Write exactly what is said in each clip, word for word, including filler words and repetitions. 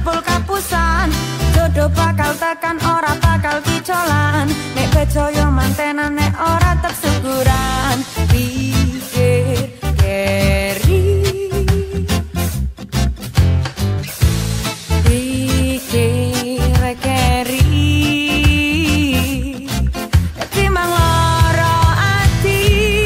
jebul kapusan. Jodoh bakal tekan ora bakal kicolan. Nek bejoyo mantenan nek ora tek syukuran. Pikir keri Pikir keri Timbang loro ati.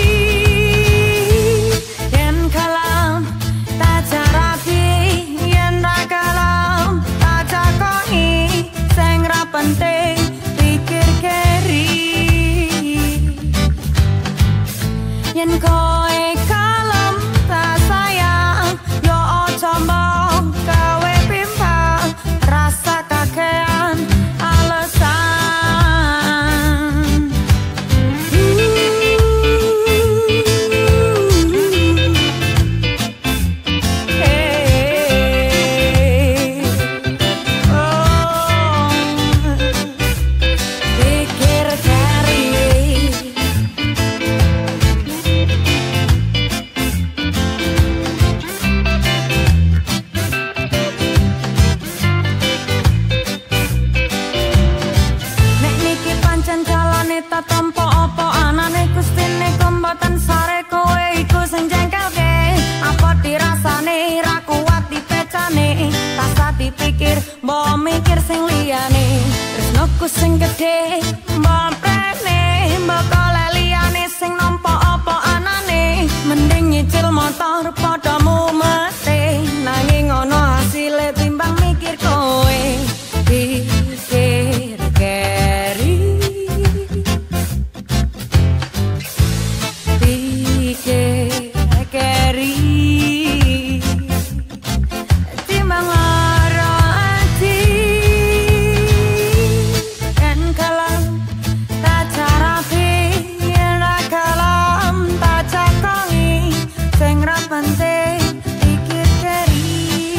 Yen kalam tak jarapi, yen ra kalam tak jakoki. Sing ra penting pikir keri. Yen koe kalem tak sayang, yo ojo mbok gawe pimpang. Rasa kakean alasan. Hey, oh, pikir keri. Nek niki pancen jalane tak tampa apa anane Gustine kombatan sare kowe iku sing jengkelke. Apa dirasane ra kuat dipecane, rasa dipikir mbok mikir sing liyane. Tresnoku sing gedhe mbok prene, mbok golek liyane sing nampa apa anane. Mending nyicil motor padha mumete, nanging ngono hasile timbang mikir kowe. Pikir keri Pikir keri Timbang lara ati. Yen kalam tak jarapi, yen ra kalam tak jakongi. Sing ra penting pikir keri.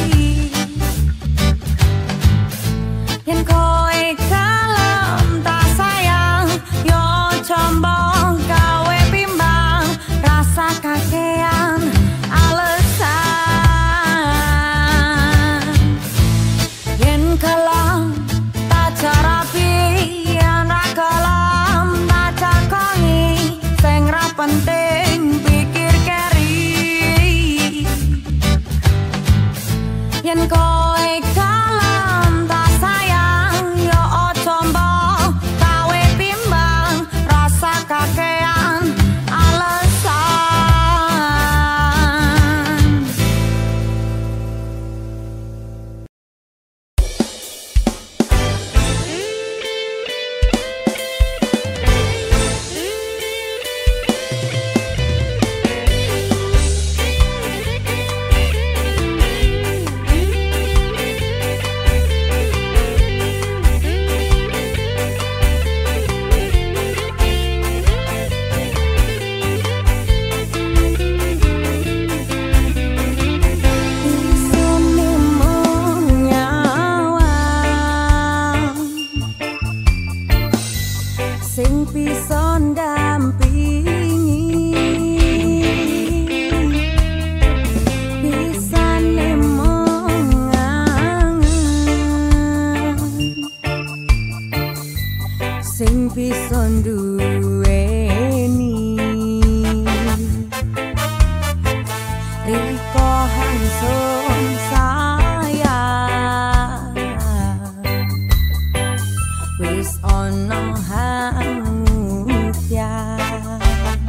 Yen koe kalem tak sayang, yo ojo mbok gawe pimbang. Rasa kakean alasan. Yen kalem tak jarapi, yen ra kalem tak jakongi. Sing ra penting pikir keri. Yen koe kalem tak sayang, yo ojo mbok gawe pimbang. Rasa kakean alasan. Isune mung nyawang sing bisa ndampingi. Bisane mung ngangen sing bisa nduweni. Riko Hansun sayang wis ono hangutyan.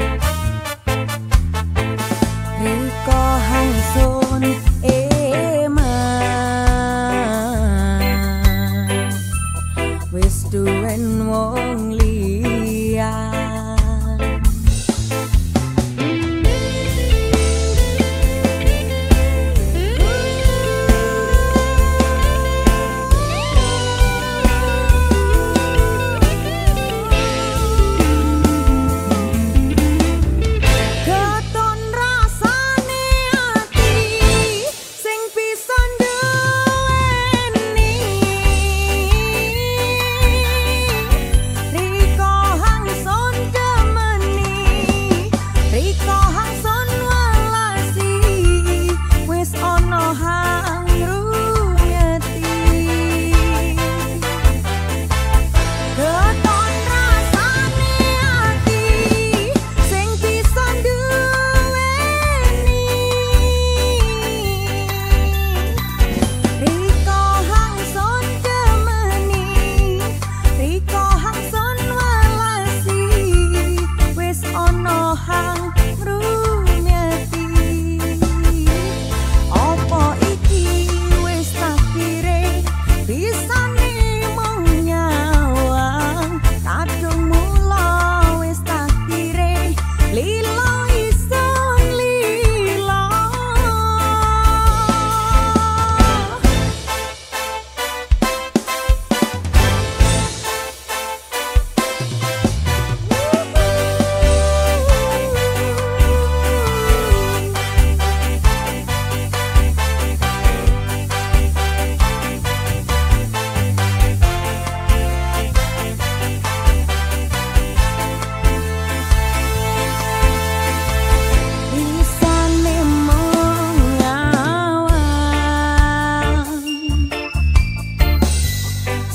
Riko Hansun eman wis duwen wong liya.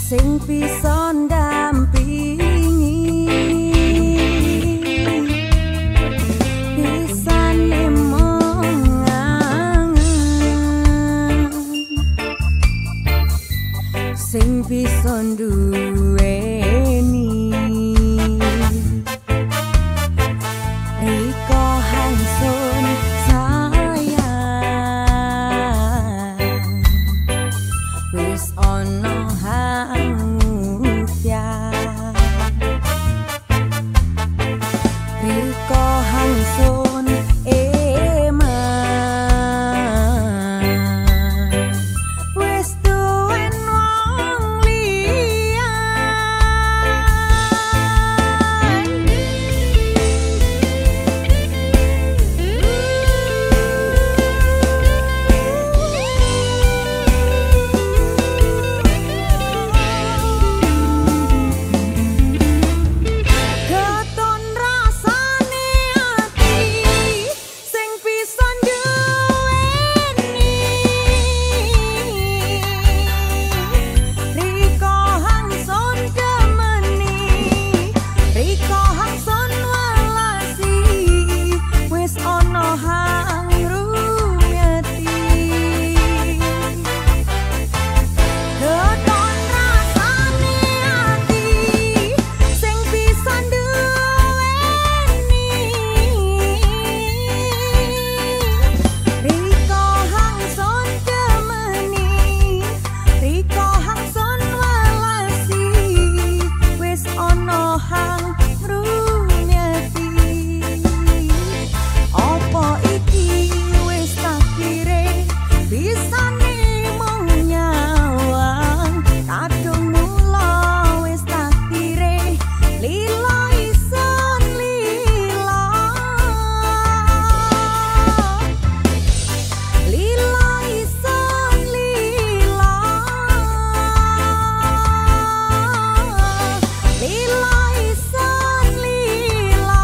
sing bisa ndampingi bisane mongangen sing bisa nduweni riko hangsun sayang wis ono hangutya riko hangsun eman wis duwen wong liya keton rasane ati sing bisa nduweni riko hangsun demeni riko hangsun walasi wis ono hang rumyati keton rasane ati sing bisa nduweni riko hangsun demeni riko hangsun walasi wis ono hang rumyati opo iki wis takdire bisane mung nyawang kadung mula wis takdire lila ison lila lila ison lila lila ison lila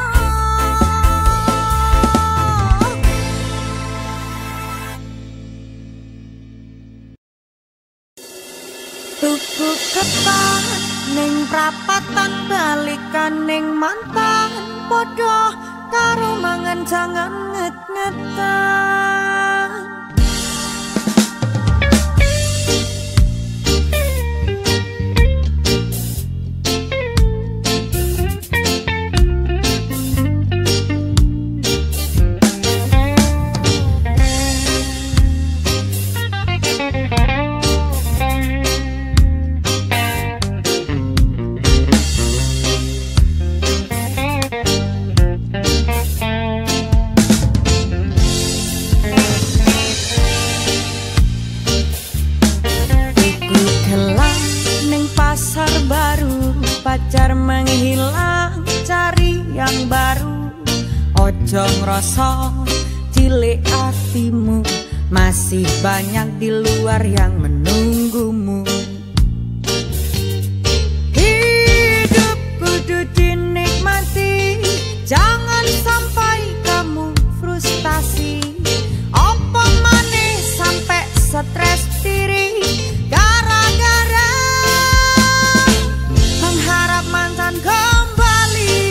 tuku ketan ning prapatan balikan ning mantan padha karo mangan jangan nget-ngetan Iku gelang ning pasar baru pacar menghilang cari yang baru ojo ngrasa cilik hatimu masih banyak di luar yang menunggumu hidup kudu dinikmati jangan sampai kamu frustasi opo maneh sampai stres diri gara-gara mengharap mantan kembali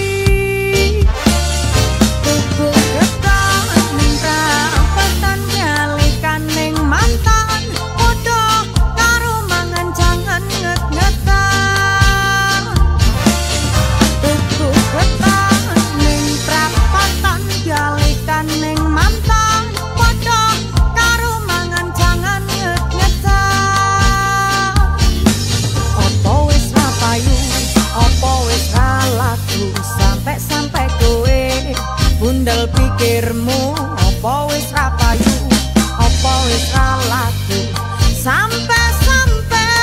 tuku ketan ning prapatan nyalikan ning mantan padha karo mangan jangan nget-ngetan tuku ketan ning prapatan nyalikan ning mantan padha karo mangan jangan nget-ngetan opo wis ra payu opo wis ra laku sampai-sampai kowe bundel pikirmu opo wis ra payu opo wis ra laku sampai-sampai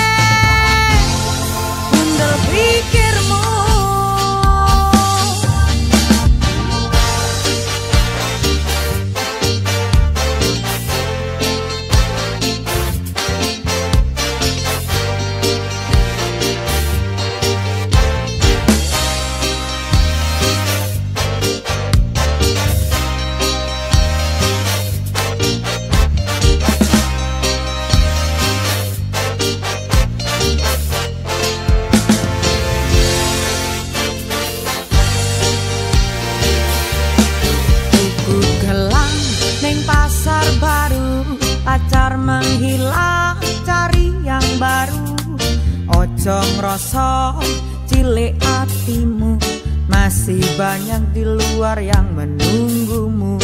bundel pikirmu Ojo ngrasa cilik hatimu, masih banyak di luar yang menunggumu.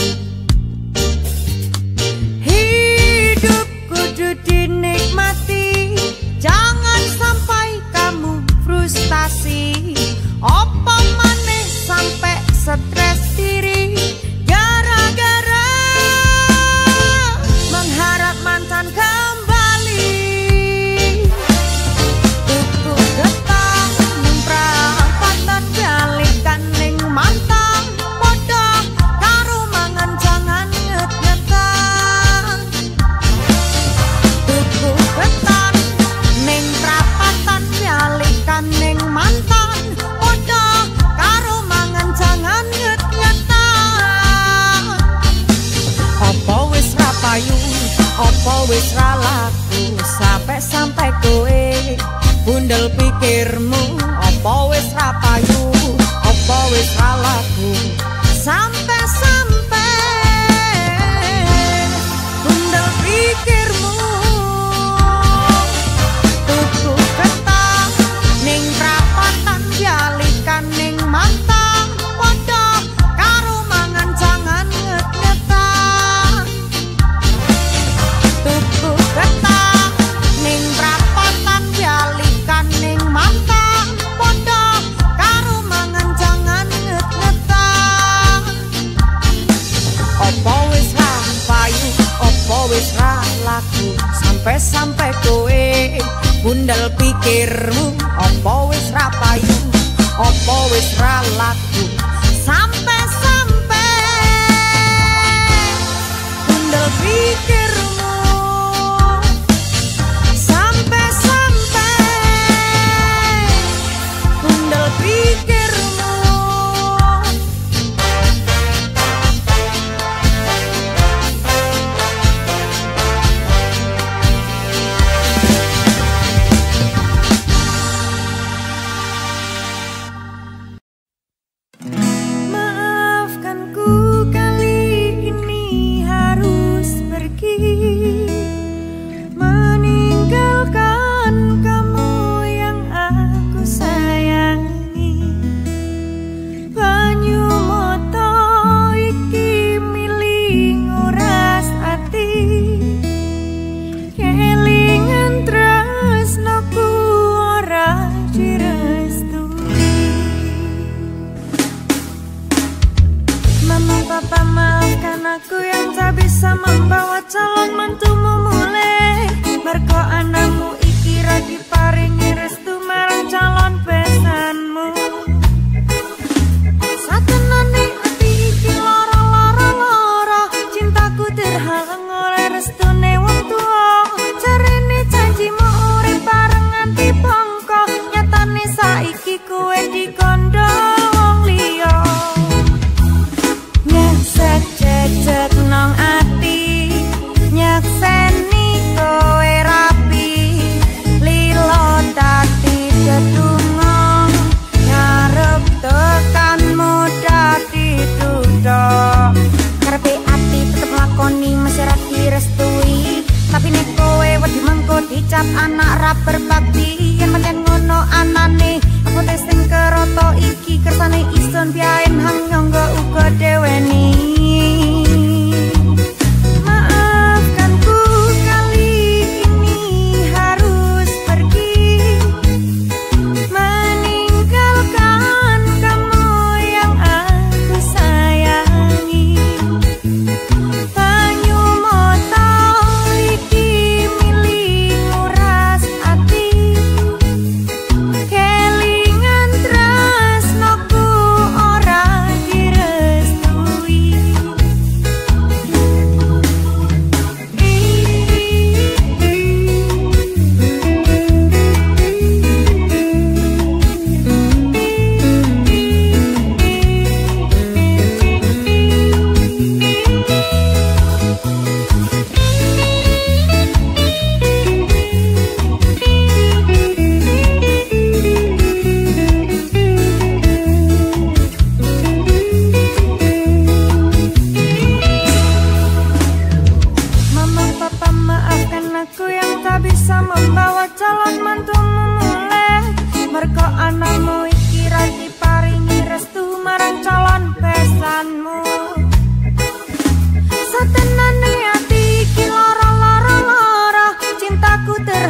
Hidup kudu dinikmati, jangan sampai kamu frustasi. Apa maneh sampai stres diri gara-gara mengharap mantan kembali. Tuku getah ning prapatan balikan ning mantan, padha karo mangan jangan nget-ngetan. Tuku getah ning prapatan balikan ning mantan, padha karo mangan jangan nget-ngetan. Apa wis ra payu, apa wis ra laku, sampai-sampai kowe bundel pikirmu. Apa wis ra payu, apa wis ra laku, sampai-sampai bundel pikirmu. Tuku getah ning prapatan balikan ning mantan, padha karo mangan jangan nget-ngetan. Tuku getah ning prapatan balikan ning mantan, padha karo mangan jangan nget-ngetan. Apa wis ra payu, apa wis ra laku, sampai-sampai kowe bundel pikirmu. Apa wis ra payu, apa wis ra laku, sampai-sampai bundel pikirmu. Sampai-sampai bundel pikirmu. Maafkanku kali ini harus pergi, meninggalkan kamu yang aku sayangi. Banyu mata iki miling nguras ati, kelingan tresnaku ora direstui. Mama papa maafkan aku yang tak bisa membawa calon mantumu mulai. Mergo anakmu iki ra diparingi restu marang calon besanmu. Satenane ati iki lara-lara-lara, cintaku terhalang oleh restune wong tuwa. Jarene janjimu urip bareng nganti bangka, nyatane saiki kowe dikandha wong liya. Nyesek-cecek nang ati, nyekseni kowe rapi, lilo dadi dedungo, ngarep tekanmu dadi duda. Karepe ati tetep lakoni mesih ra direstui, tapi nek kowe wedi mengko dicap anak ra berbakti. Yen pancen ngono anane, aku tes sing keroto iki kersane ison biaen hang nyangga uga deweni. Maafkanku kali ini harus pergi, meninggalkan kamu yang aku sayangi. Banyu mata iki miling nguras ati, kelingan tresnaku ora direstui. Mama papa maafkan aku yang tak bisa membawa calon mantumu mulai.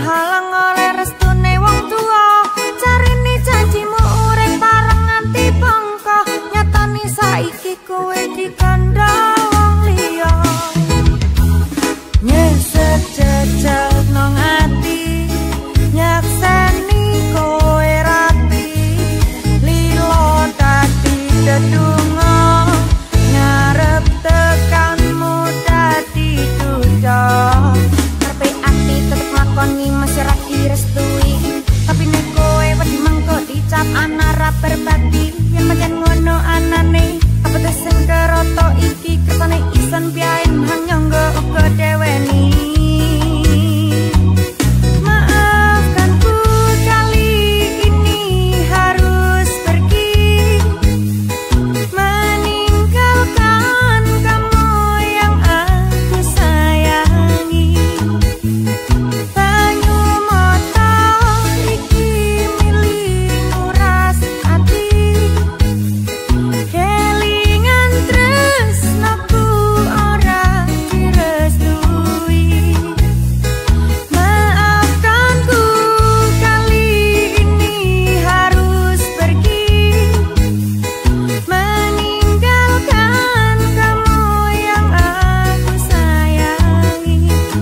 terhalang oleh restune wong tua. Carine janjimu urip bareng nganti bangka, nyatane saiki kowe dikandha wong liya. Nyesek jejak nang ati, nyakseni kowe rapi, lilo dadi dedungo, ngarep tekanmu dadi duda. Karepe ati tetep nglakoni masih ra direstui, tapi nek kowe wedi mangko dicap ana ra berbakti. Yen pancen ngono anane, apa tuh sing keroto iki kersane isen piain hang nyangga uga deweni. Maafkanku kali ini harus pergi, meninggalkan kamu yang aku sayangi. Banyu mata iki milikmu ras ati, kelingan tresnaku ora direstui. Maafkanku kali ini harus pergi, meninggalkan kamu yang aku sayangi.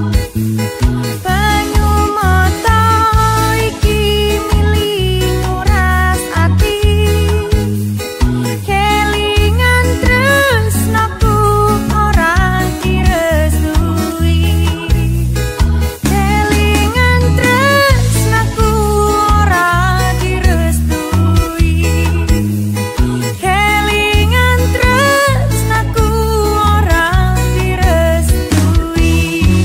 Banyu mata iki milikmu ras ati, kelingan tresnaku ora direstui. Kelingan tresnaku ora direstui. Kelingan tresnaku ora direstui.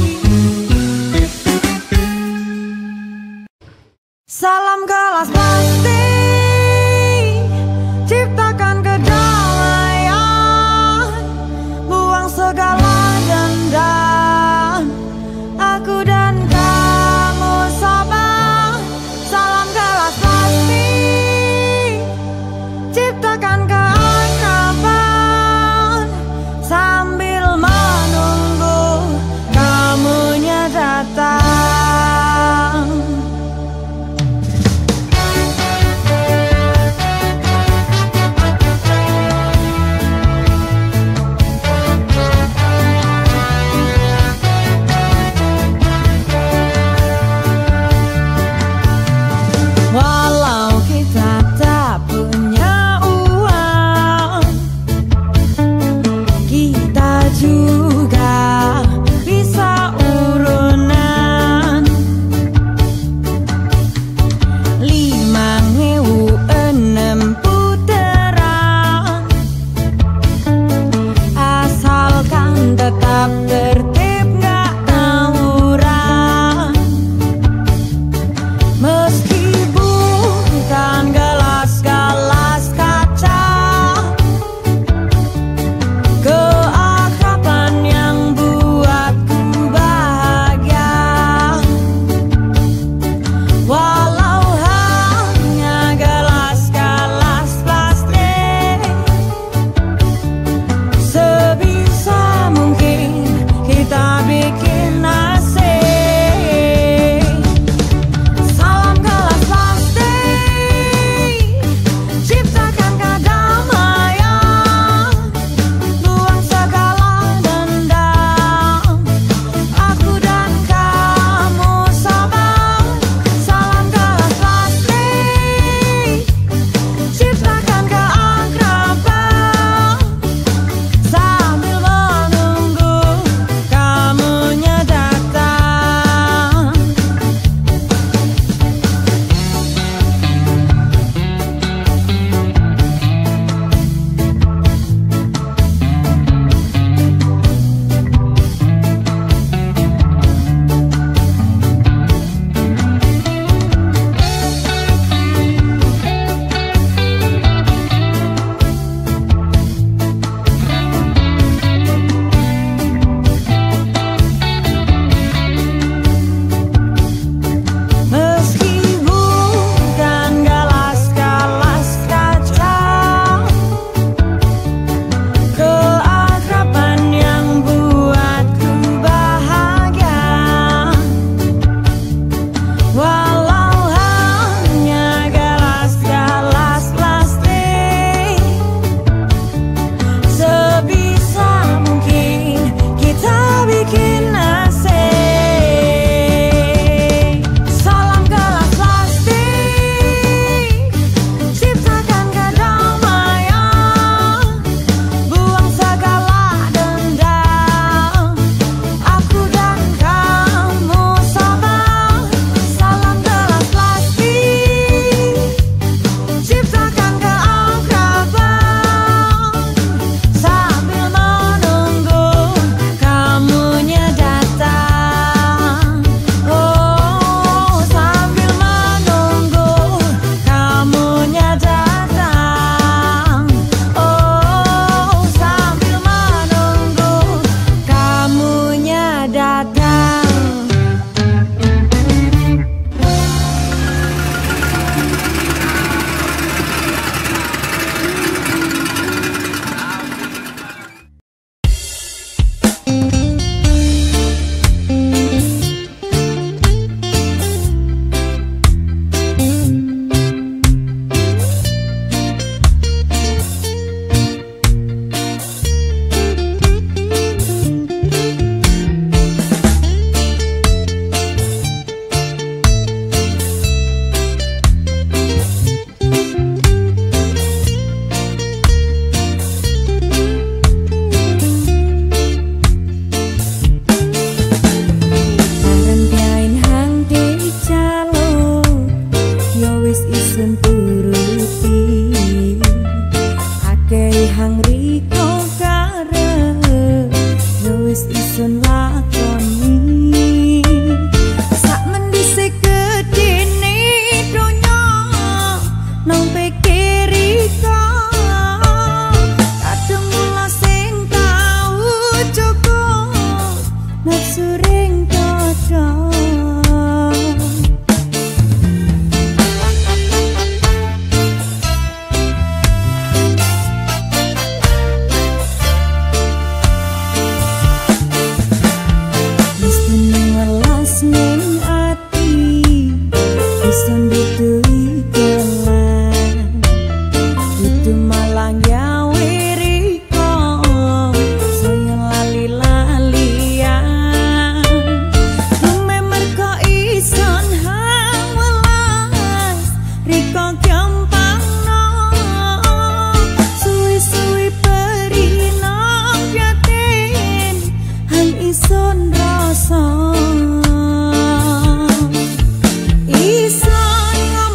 Salam kelas pasti, ciptakan kedamaian, buang segala dendam. Aku dan kamu sabar. Salam kelas pasti, ciptakan keakraban, sambil menunggu kamunya datang. Ison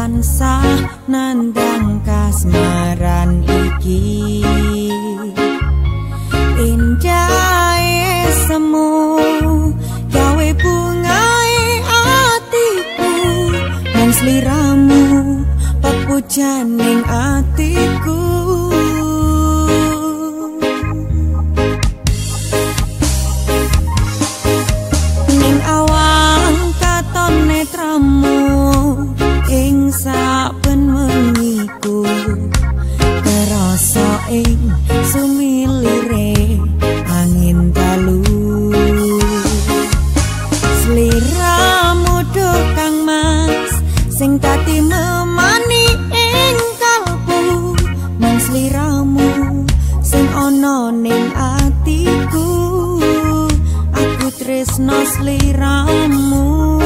tansah nandang kasmaran iki indahe semu gawe bungae atiku nang sliramu pepujaning atiku ning awang katon netramu ing saben wengiku kerasa ing sumilire angin dalu sliramu duh kang mas sing dadi memani ing kalbu nang sliramu sing ana ning atiku aku tresno sliramu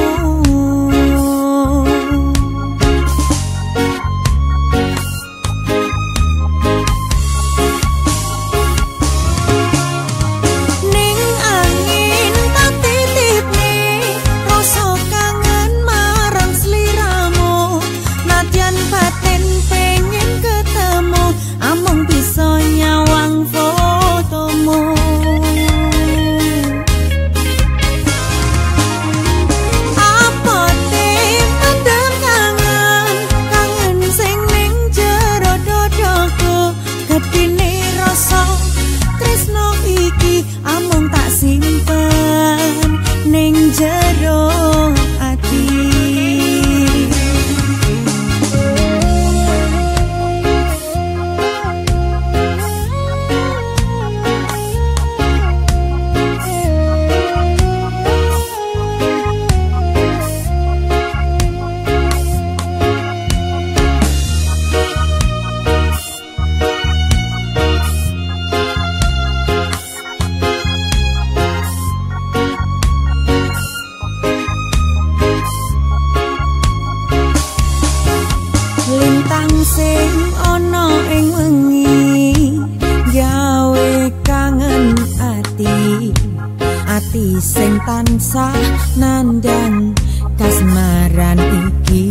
sing ana ing wengi gawe kangen ati ati sing tansah nandang kasmaran iki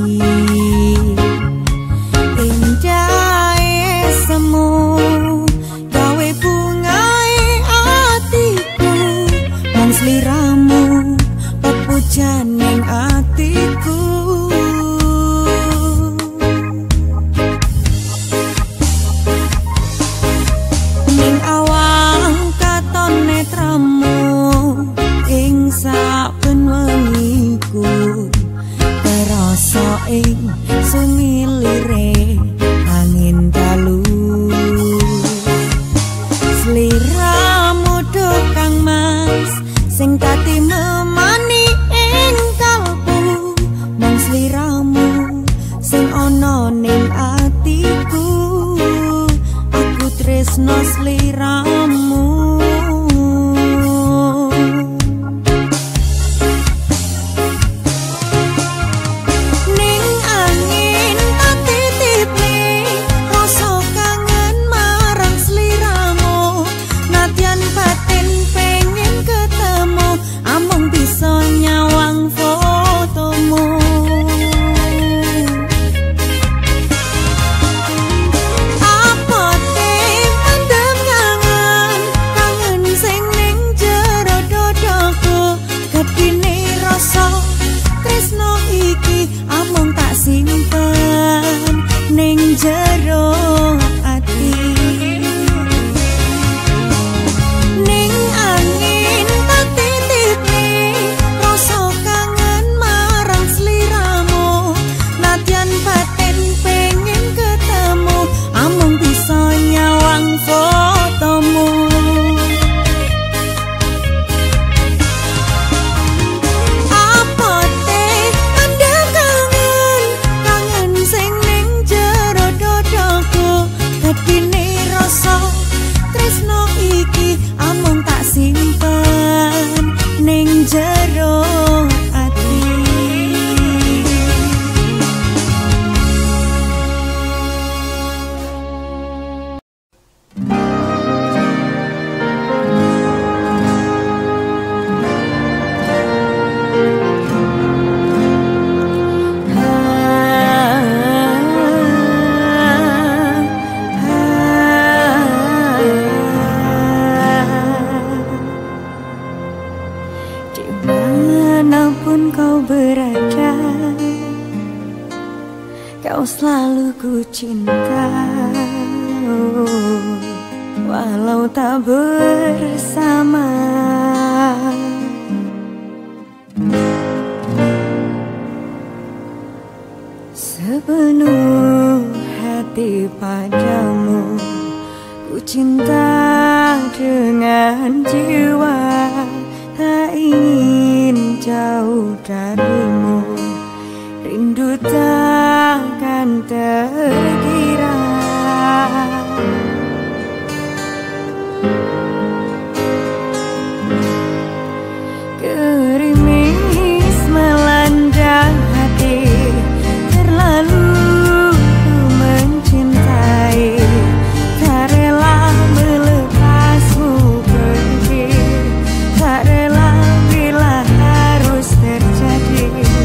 indahe semu gawe bungae atiku nang sliramu pepujaning atiku saben wengiku terasa ing sumilire angin dalu sliramu duh kang mas sing dadi memani ing kalbu nang sliramu sing ana ning atiku aku tresno sliramu jero ati ning angin tak titipne rasa kangen marang sliramu nadyan batin pengen ketemu amung bisa nyawang fotomu apa teh ada kangen kangen sing ning jero dodok kau selalu ku cinta, walau tak bersama. Sepenuh hati padamu, ku cinta dengan jiwa, tak ingin jauh darimu, rindu takkan terkira. Gerimis melanda hati, terlalu ku mencintai, tak rela melepasmu pergi, tak rela bila harus terjadi.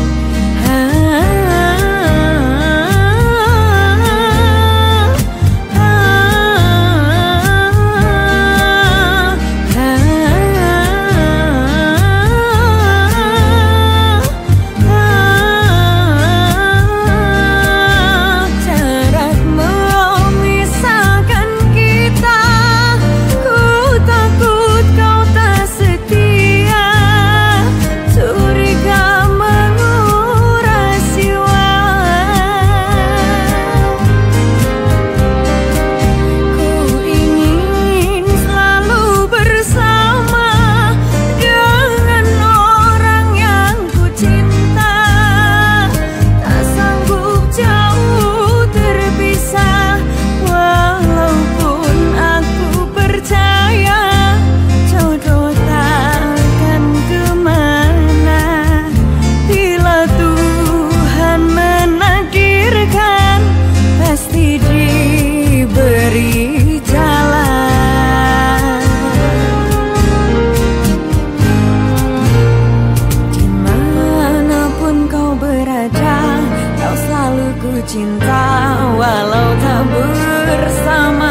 Cinta walau tak bersama.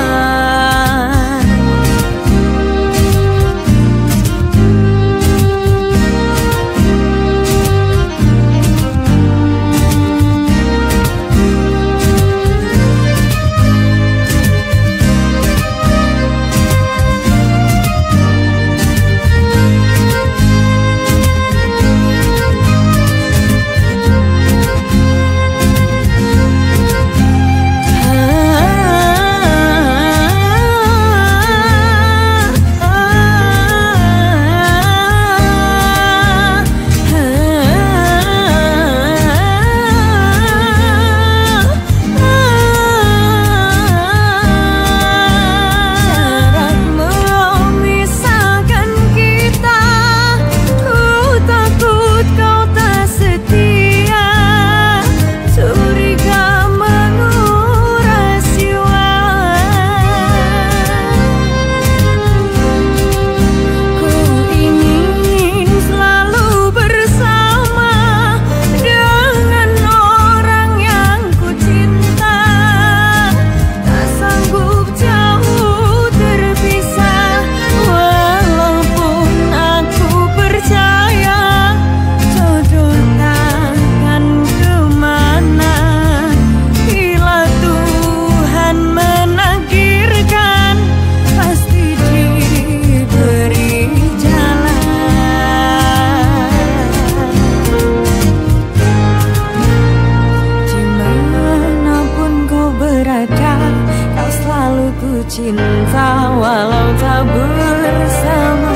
Cinta walau tak bersama.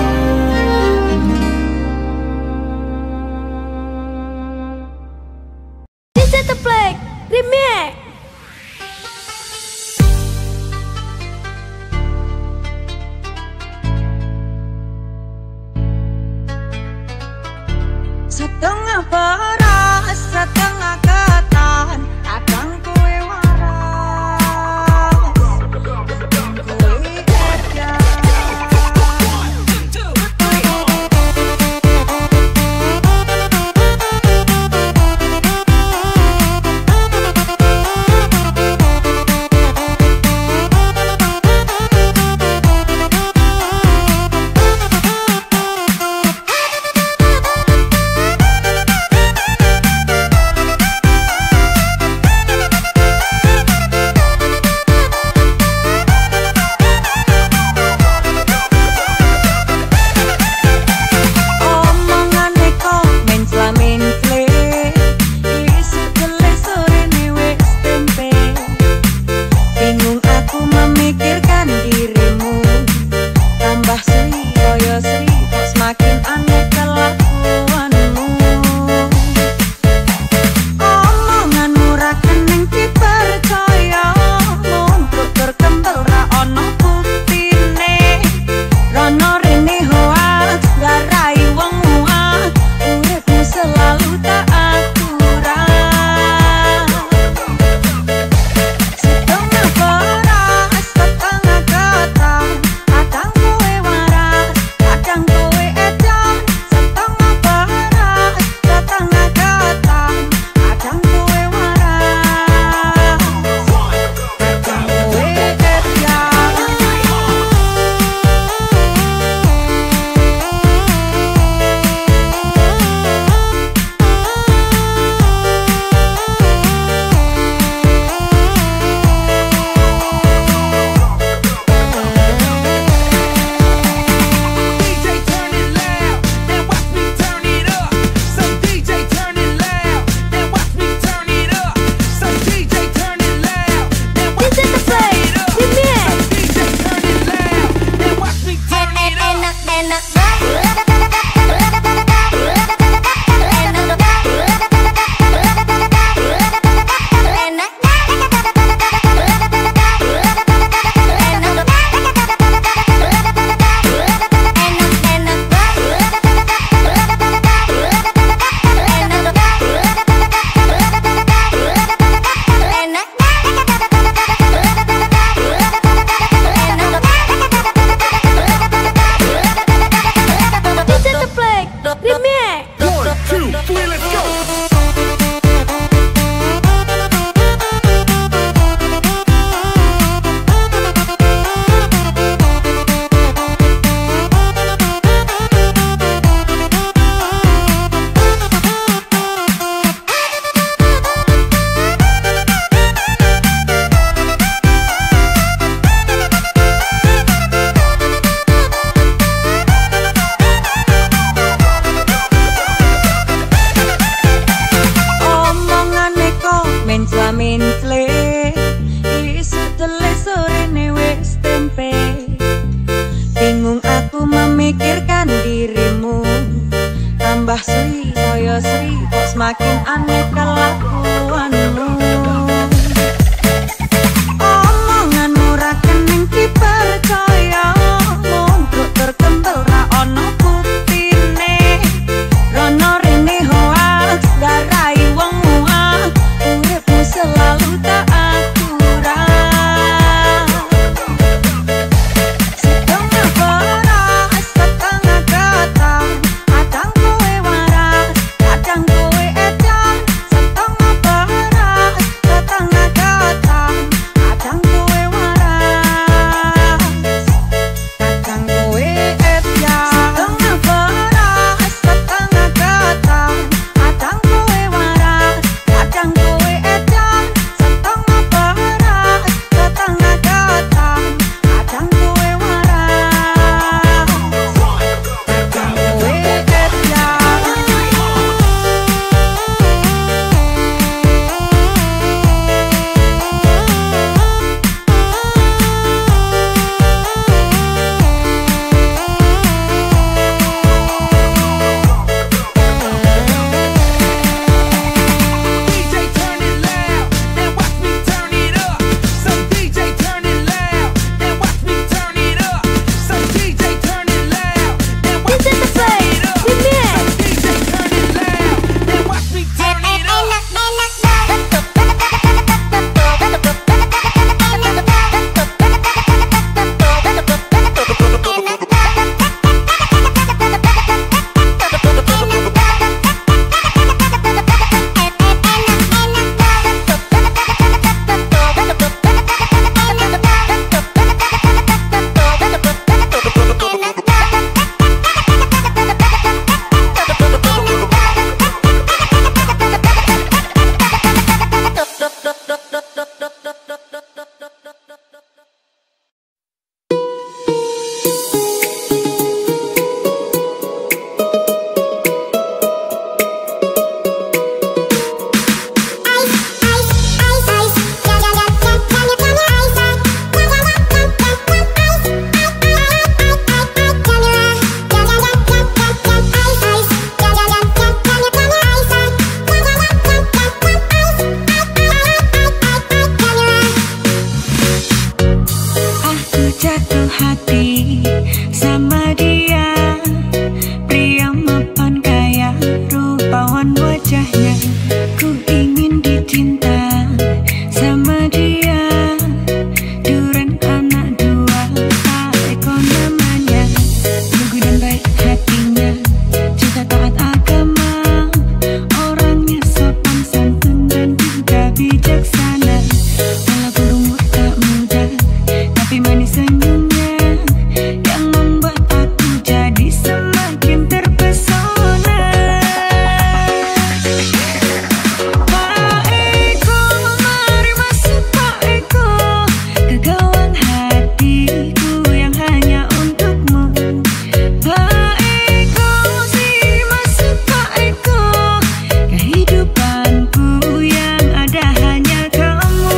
D J Teplek Remix. Setengah paras, setengah ketan, kadang kue waras, kadang kue edan. mincla-mincle isu tele sorene wis tempe. Bingung aku memikirkan dirimu, tambah suwi saya sri kok semakin aneh kelakuanmu. Omonganmu ra kening dipercaya, monggo terkembel ra ono buktine. Rono rene hoax garai wong muak, uripmu selalu tak akurat. Setengah beras, setengah ketan, kadang kowe waras, kadang kowe edan. Setengah beras, setengah ketan, kadang kowe waras, kadang kowe edan. Setengah beras, setengah ketan, kadang kowe waras, kadang kowe edan. Setengah beras, setengah ketan, kadang kowe waras, kadang kowe jatuh hati sama dia, pria mapan kaya, rupawan wajahnya. Ku ingin dicinta sama dia, duren anak dua, tak eko namanya. Lugu dan baik hatinya, juga taat agama, orangnya sopan santun dan juga bijaksana. Walaupun umur tak muda, tapi manis senyumnya yang membuat aku jadi semakin terpesona. Pak Eko, mari masuk Pak Eko ke gawang hatiku yang hanya untukmu. Pak Eko, si masuk Pak Eko, kehidupanku yang ada hanya kamu.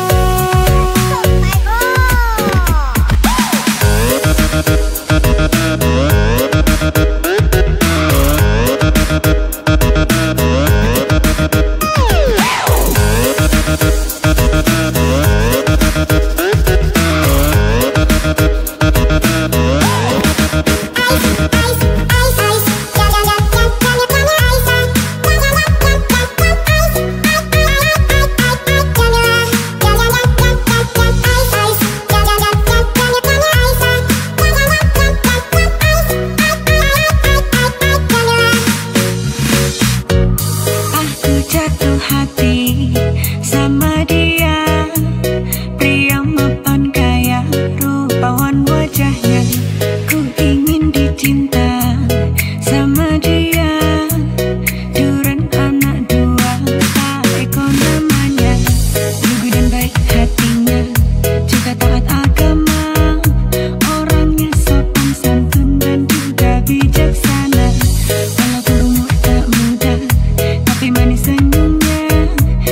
Jatuh hati sama dia, pria mapan kaya, rupawan wajahnya. Ku ingin dicinta sama dia, duren anak dua, tak eko namanya. Lugu dan baik hatinya, juga taat agama, orangnya sopan santun dan juga bijaksana. Walaupun umur tak muda, tapi manis senyumnya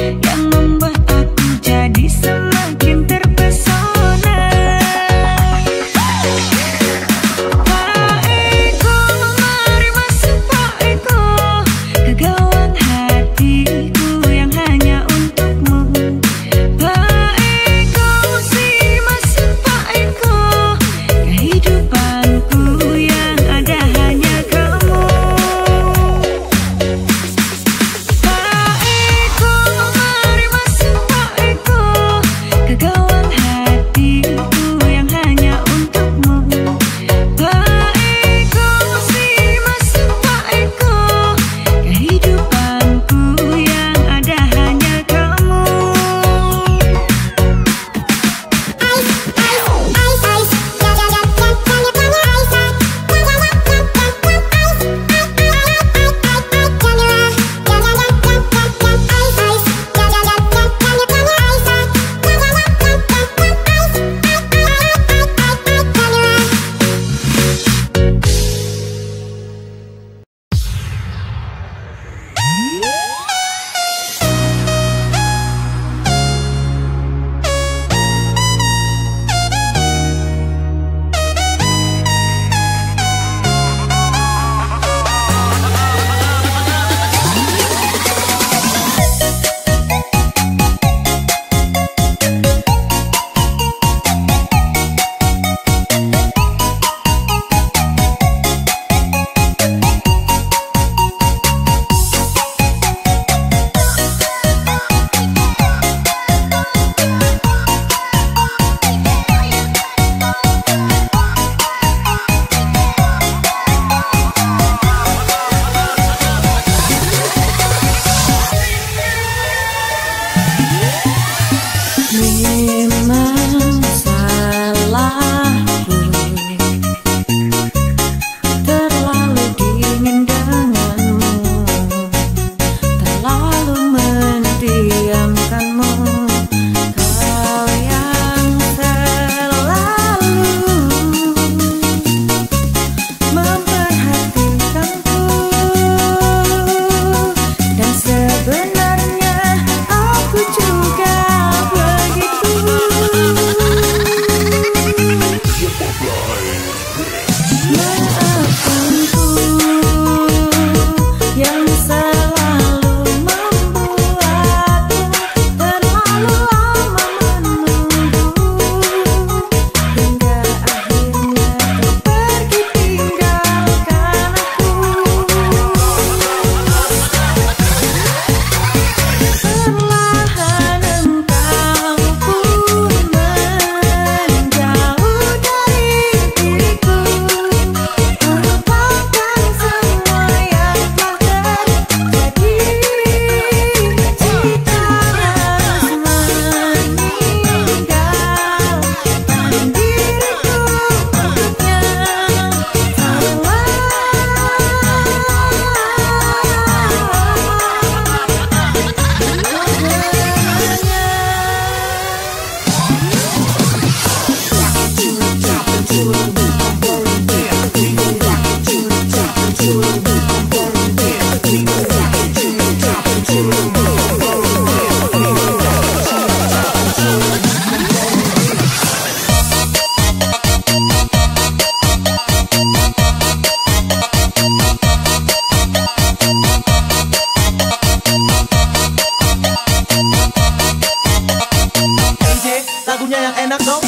lagunya yang enak dong.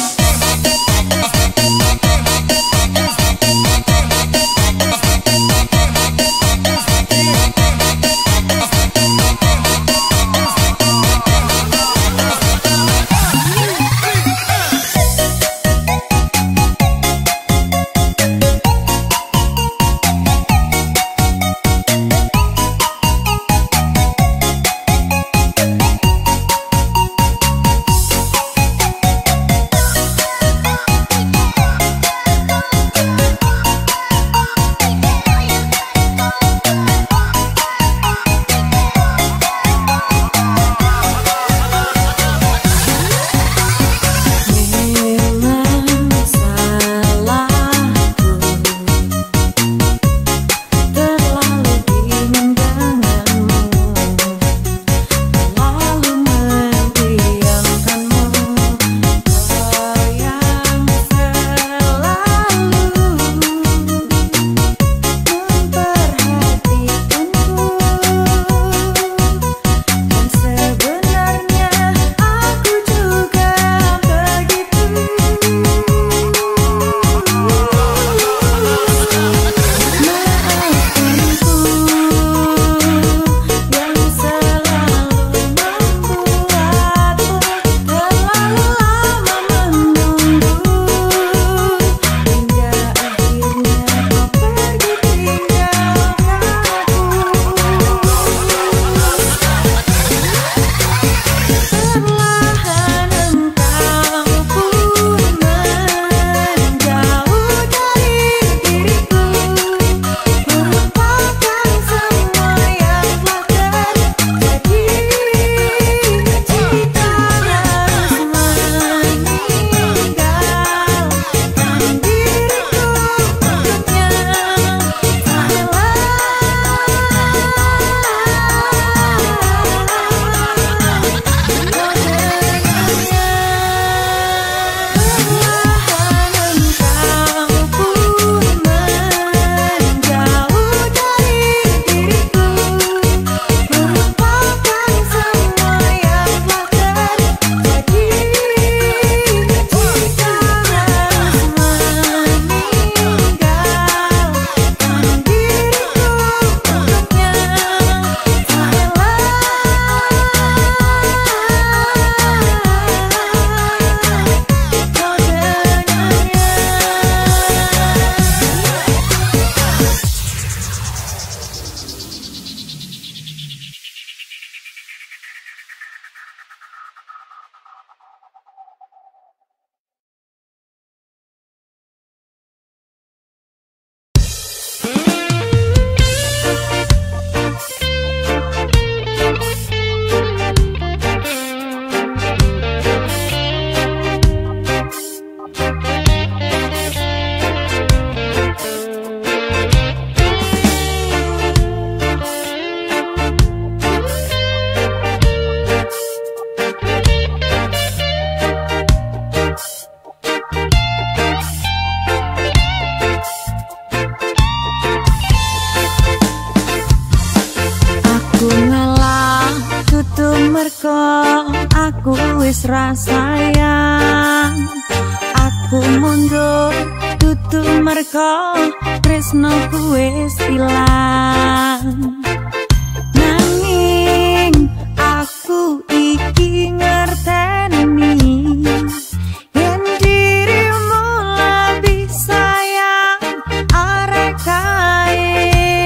Aku wis rasayang, aku mundur dudu merko tresnoku wis ilang. Nanging aku iki ngerteni yen dirimu lebih sayang arek kae.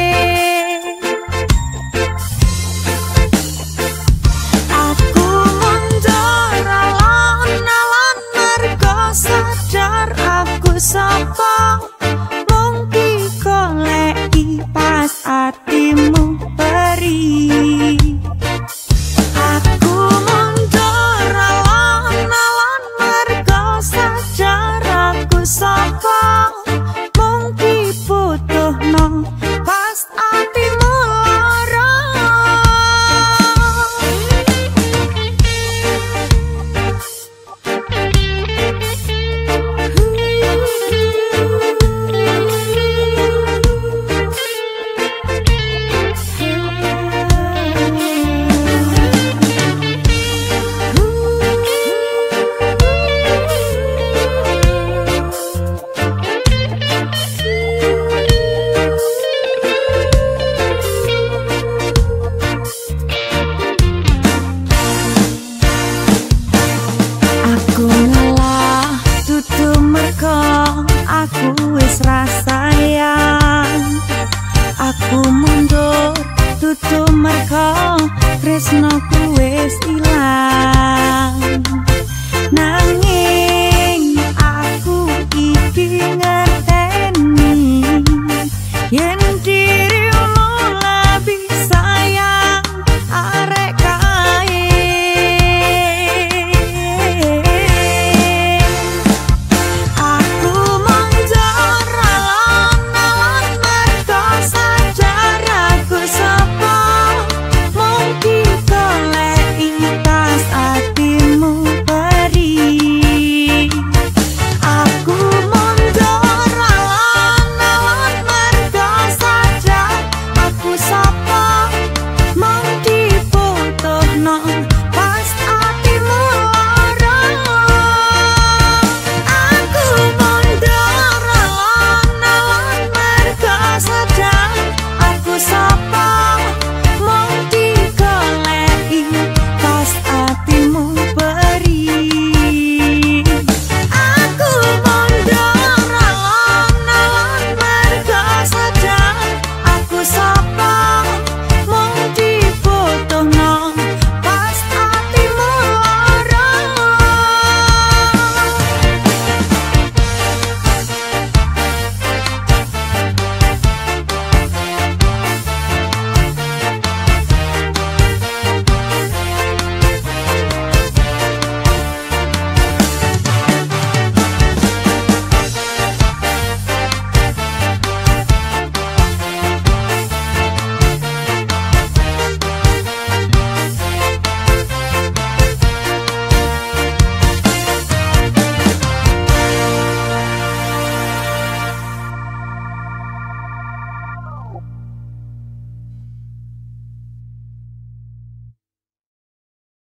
Aku mundur alon-alon mergo sadar aku sapa mung dikoleki pas atimu. aku wis ilang.